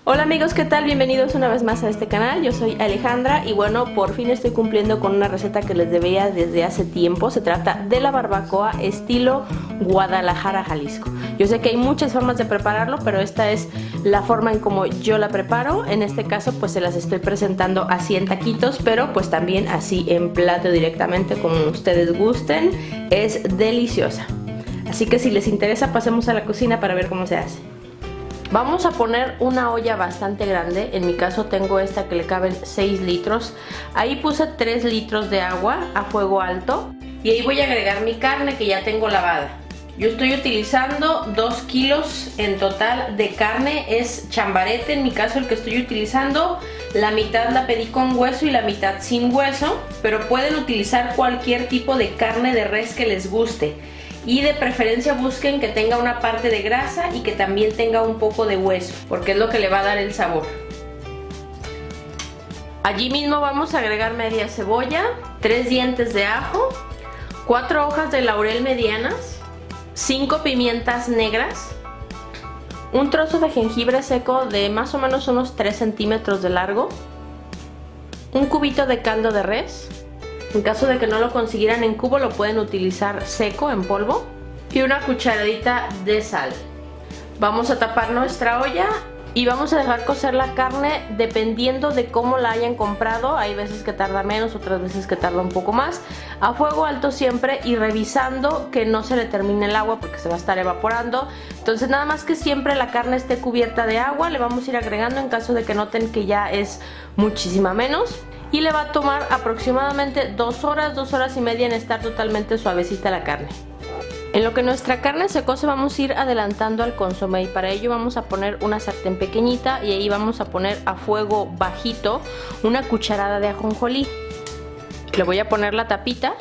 Hola amigos, ¿qué tal? Bienvenidos una vez más a este canal. Yo soy Alejandra y bueno, por fin estoy cumpliendo con una receta que les debía desde hace tiempo. Se trata de la barbacoa estilo Guadalajara, Jalisco. Yo sé que hay muchas formas de prepararlo, pero esta es la forma en como yo la preparo. En este caso pues se las estoy presentando así en taquitos, pero pues también así en plato directamente, como ustedes gusten. Es deliciosa. Así que si les interesa, pasemos a la cocina para ver cómo se hace. Vamos a poner una olla bastante grande. En mi caso tengo esta que le caben 6 litros. Ahí puse 3 litros de agua a fuego alto. Y ahí voy a agregar mi carne que ya tengo lavada. Yo estoy utilizando 2 kilos en total de carne. Es chambarete en mi caso el que estoy utilizando. La mitad la pedí con hueso y la mitad sin hueso. Pero pueden utilizar cualquier tipo de carne de res que les guste. Y de preferencia busquen que tenga una parte de grasa y que también tenga un poco de hueso, porque es lo que le va a dar el sabor. Allí mismo vamos a agregar media cebolla, 3 dientes de ajo, 4 hojas de laurel medianas, 5 pimientas negras, un trozo de jengibre seco de más o menos unos 3 centímetros de largo, un cubito de caldo de res. En caso de que no lo consiguieran en cubo, lo pueden utilizar seco, en polvo. Y una cucharadita de sal. Vamos a tapar nuestra olla y vamos a dejar cocer la carne dependiendo de cómo la hayan comprado. Hay veces que tarda menos, otras veces que tarda un poco más. A fuego alto siempre y revisando que no se le termine el agua porque se va a estar evaporando. Entonces nada más que siempre la carne esté cubierta de agua, le vamos a ir agregando en caso de que noten que ya es muchísima menos. Y le va a tomar aproximadamente 2 horas y media en estar totalmente suavecita la carne. En lo que nuestra carne se cose vamos a ir adelantando al consomé y para ello vamos a poner una sartén pequeñita y ahí vamos a poner a fuego bajito una cucharada de ajonjolí. Le voy a poner la tapita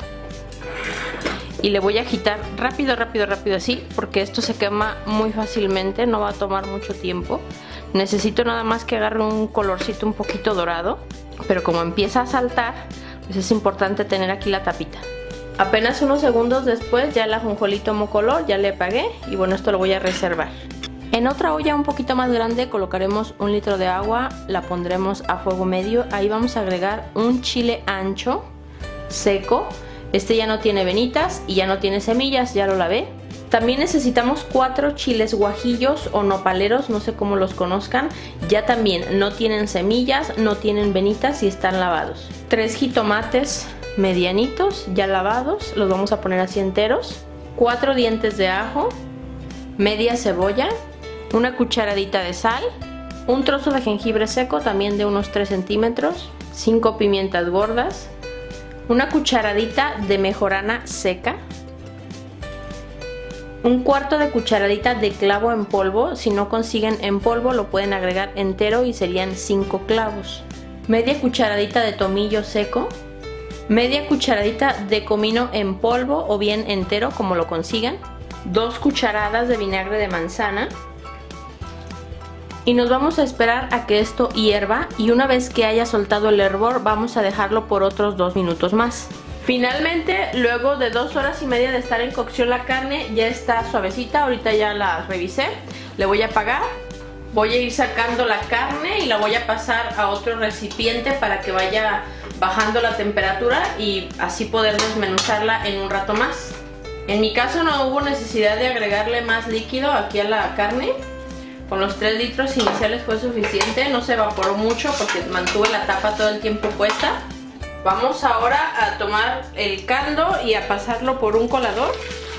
y le voy a agitar rápido así porque esto se quema muy fácilmente, no va a tomar mucho tiempo. Necesito nada más que agarre un colorcito un poquito dorado, pero como empieza a saltar, pues es importante tener aquí la tapita. Apenas unos segundos después ya el ajonjolí tomó color, ya le apagué y bueno, esto lo voy a reservar. En otra olla un poquito más grande colocaremos 1 litro de agua, la pondremos a fuego medio, ahí vamos a agregar un chile ancho seco. Este ya no tiene venitas y ya no tiene semillas, ya lo lavé. También necesitamos 4 chiles guajillos o nopaleros, no sé cómo los conozcan. Ya también no tienen semillas, no tienen venitas y están lavados. 3 jitomates medianitos ya lavados, los vamos a poner así enteros. 4 dientes de ajo, media cebolla, una cucharadita de sal, un trozo de jengibre seco también de unos 3 centímetros, 5 pimientas gordas, una cucharadita de mejorana seca, un cuarto de cucharadita de clavo en polvo. Si no consiguen en polvo lo pueden agregar entero y serían 5 clavos. Media cucharadita de tomillo seco. Media cucharadita de comino en polvo o bien entero como lo consigan. 2 cucharadas de vinagre de manzana. Y nos vamos a esperar a que esto hierva y una vez que haya soltado el hervor vamos a dejarlo por otros 2 minutos más. Finalmente, luego de 2 horas y media de estar en cocción la carne, ya está suavecita, ahorita ya la revisé. Le voy a apagar, voy a ir sacando la carne y la voy a pasar a otro recipiente para que vaya bajando la temperatura y así poder desmenuzarla en un rato más. En mi caso no hubo necesidad de agregarle más líquido aquí a la carne. Con los 3 litros iniciales fue suficiente, no se evaporó mucho porque mantuve la tapa todo el tiempo puesta. Vamos ahora a tomar el caldo y a pasarlo por un colador.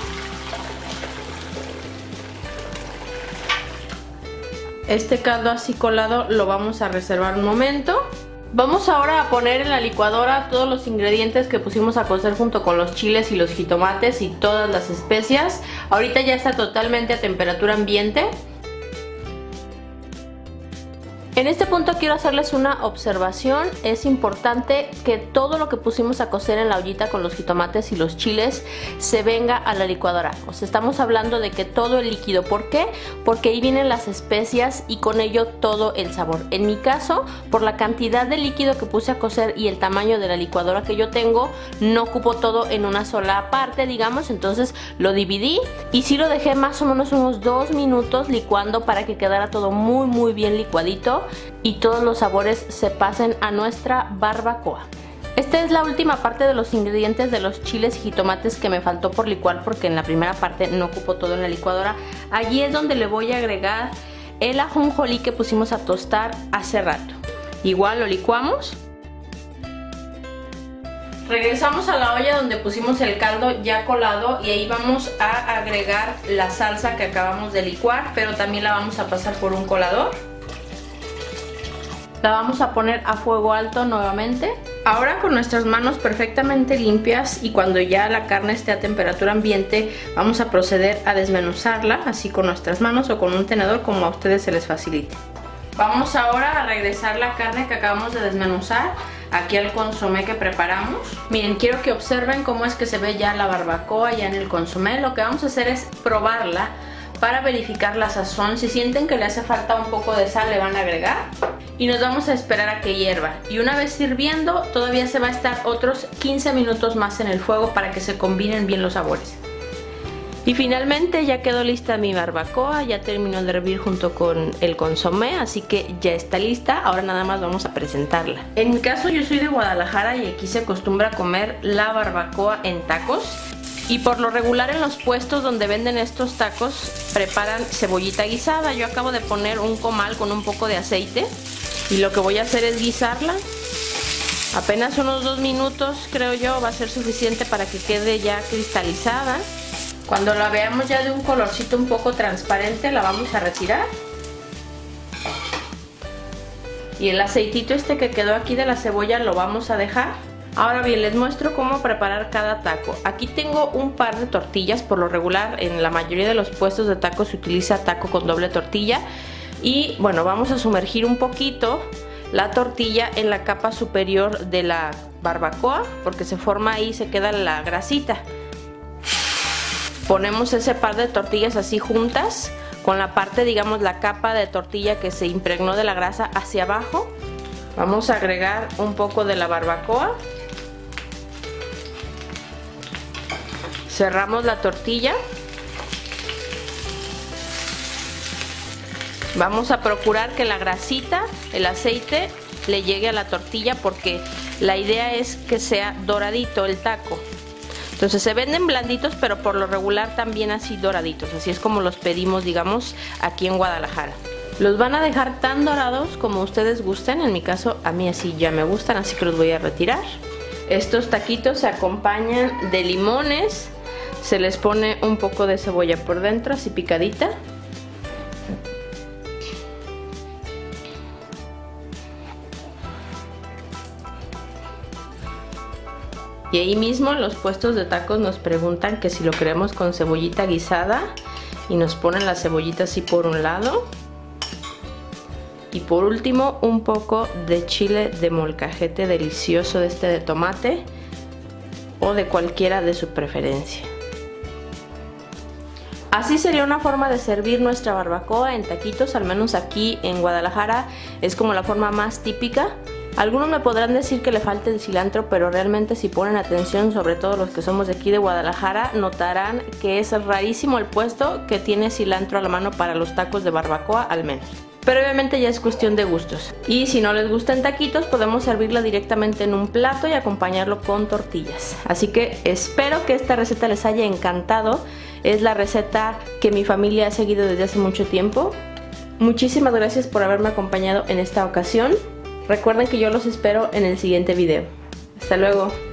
Este caldo así colado lo vamos a reservar un momento. Vamos ahora a poner en la licuadora todos los ingredientes que pusimos a cocer junto con los chiles y los jitomates y todas las especias. Ahorita ya está totalmente a temperatura ambiente. En este punto quiero hacerles una observación. Es importante que todo lo que pusimos a cocer en la ollita con los jitomates y los chiles se venga a la licuadora. O sea, estamos hablando de que todo el líquido. ¿Por qué? Porque ahí vienen las especias y con ello todo el sabor. En mi caso, por la cantidad de líquido que puse a cocer y el tamaño de la licuadora que yo tengo, no cupo todo en una sola parte, digamos. Entonces lo dividí y sí lo dejé más o menos unos 2 minutos licuando para que quedara todo muy bien licuadito y todos los sabores se pasen a nuestra barbacoa. Esta es la última parte de los ingredientes de los chiles y jitomates que me faltó por licuar porque en la primera parte no ocupó todo en la licuadora. Allí es donde le voy a agregar el ajonjolí que pusimos a tostar hace rato. Igual lo licuamos. Regresamos a la olla donde pusimos el caldo ya colado y ahí vamos a agregar la salsa que acabamos de licuar, pero también la vamos a pasar por un colador. La vamos a poner a fuego alto nuevamente. Ahora con nuestras manos perfectamente limpias y cuando ya la carne esté a temperatura ambiente, vamos a proceder a desmenuzarla, así con nuestras manos o con un tenedor como a ustedes se les facilite. Vamos ahora a regresar la carne que acabamos de desmenuzar aquí al consomé que preparamos. Miren, quiero que observen cómo es que se ve ya la barbacoa ya en el consomé. Lo que vamos a hacer es probarla para verificar la sazón. Si sienten que le hace falta un poco de sal, le van a agregar y nos vamos a esperar a que hierva. Y una vez hirviendo, todavía se va a estar otros 15 minutos más en el fuego para que se combinen bien los sabores. Y finalmente ya quedó lista mi barbacoa, ya terminó de hervir junto con el consomé, así que ya está lista. Ahora nada más vamos a presentarla. En mi caso yo soy de Guadalajara y aquí se acostumbra a comer la barbacoa en tacos. Y por lo regular en los puestos donde venden estos tacos preparan cebollita guisada. Yo acabo de poner un comal con un poco de aceite y lo que voy a hacer es guisarla. Apenas unos 2 minutos creo yo va a ser suficiente para que quede ya cristalizada. Cuando la veamos ya de un colorcito un poco transparente la vamos a retirar. Y el aceitito este que quedó aquí de la cebolla lo vamos a dejar. Ahora bien, les muestro cómo preparar cada taco. Aquí tengo un par de tortillas. Por lo regular en la mayoría de los puestos de tacos se utiliza taco con doble tortilla. Y bueno, vamos a sumergir un poquito la tortilla en la capa superior de la barbacoa porque se forma ahí, se queda la grasita. Ponemos ese par de tortillas así juntas con la parte, digamos, la capa de tortilla que se impregnó de la grasa hacia abajo. Vamos a agregar un poco de la barbacoa. Cerramos la tortilla. Vamos a procurar que la grasita, el aceite, le llegue a la tortilla porque la idea es que sea doradito el taco. Entonces se venden blanditos, pero por lo regular también así doraditos. Así es como los pedimos, digamos, aquí en Guadalajara. Los van a dejar tan dorados como ustedes gusten. En mi caso, a mí así ya me gustan, así que los voy a retirar. Estos taquitos se acompañan de limones. Se les pone un poco de cebolla por dentro, así picadita. Y ahí mismo en los puestos de tacos nos preguntan que si lo queremos con cebollita guisada y nos ponen la cebollita así por un lado. Y por último un poco de chile de molcajete delicioso, de este de tomate o de cualquiera de su preferencia. Así sería una forma de servir nuestra barbacoa en taquitos, al menos aquí en Guadalajara es como la forma más típica. Algunos me podrán decir que le falta el cilantro, pero realmente si ponen atención, sobre todo los que somos de aquí de Guadalajara, notarán que es rarísimo el puesto que tiene cilantro a la mano para los tacos de barbacoa, al menos. Pero obviamente ya es cuestión de gustos. Y si no les gustan taquitos, podemos servirla directamente en un plato y acompañarlo con tortillas. Así que espero que esta receta les haya encantado. Es la receta que mi familia ha seguido desde hace mucho tiempo. Muchísimas gracias por haberme acompañado en esta ocasión. Recuerden que yo los espero en el siguiente video. Hasta luego.